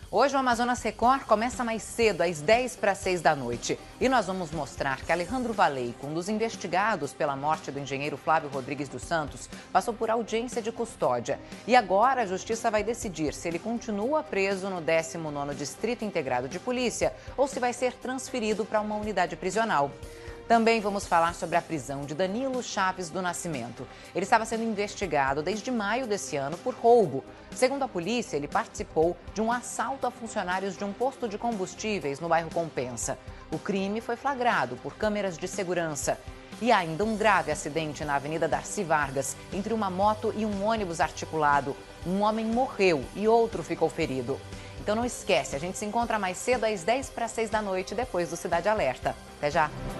Hoje o Amazonas Record começa mais cedo, às 10 para 6 da noite. E nós vamos mostrar que Alejandro Valeico, um dos investigados pela morte do engenheiro Flávio Rodrigues dos Santos, passou por audiência de custódia. E agora a Justiça vai decidir se ele continua preso no 19º Distrito Integrado de Polícia ou se vai ser transferido para uma unidade prisional. Também vamos falar sobre a prisão de Danilo Chaves do Nascimento. Ele estava sendo investigado desde maio desse ano por roubo. Segundo a polícia, ele participou de um assalto a funcionários de um posto de combustíveis no bairro Compensa. O crime foi flagrado por câmeras de segurança. E há ainda um grave acidente na Avenida Darcy Vargas, entre uma moto e um ônibus articulado. Um homem morreu e outro ficou ferido. Então não esquece, a gente se encontra mais cedo às 10 para 6 da noite, depois do Cidade Alerta. Até já!